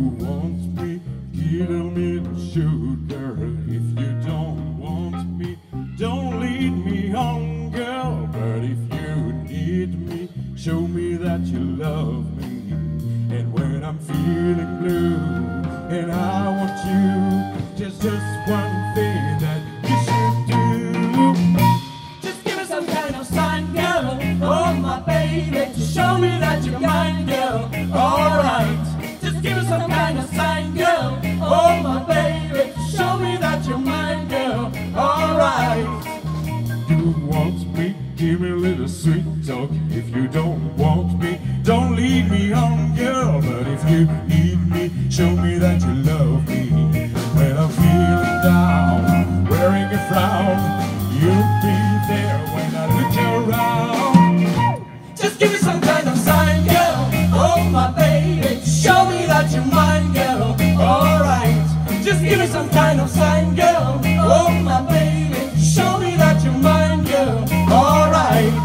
want me, give me the sugar. If you don't want me, don't lead me on, girl. But if you need me, show me that you love me. And when I'm feeling blue and I want you, just one thing that you should do. Just give me some kind of sign, girl. Oh, my baby, to show me that you're mine, girl. Alright. Just give me some kind of sign, girl. Oh, my baby, to show me that you're mine, girl. Alright. You want me, give me a little sweet talk. If you don't want me, don't lead me on, girl. But if you need me, show me that you love me. When I'm feeling down, wearing a frown, you'll be there when I look around. Just give me some kind of sign, girl. Oh, my baby, show me that you're mine, girl. Alright. Just give me some kind of sign, girl. Oh, my baby, show me that you're mine, girl. Alright.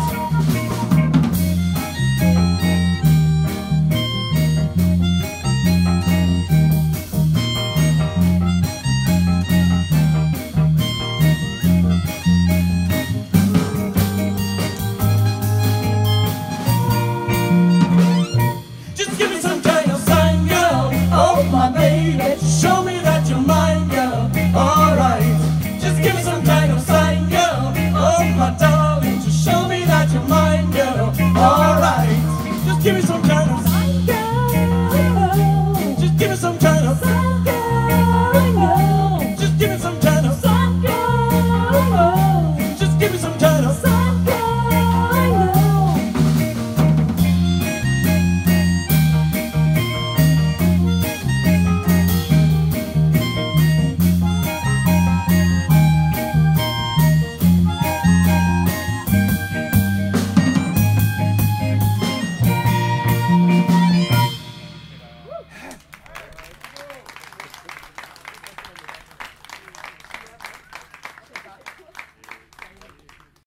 Give me some kind of sign, girl. Oh, my baby, show me that you're mine, girl. Alright. Just give me some kind of sign, girl. Oh, my darling, just show me that you're mine, girl. Alright. Just give me some kind of sign, girl. Just give me some kind of sign, girl. Just give me some kind of sign, girl. Just give me some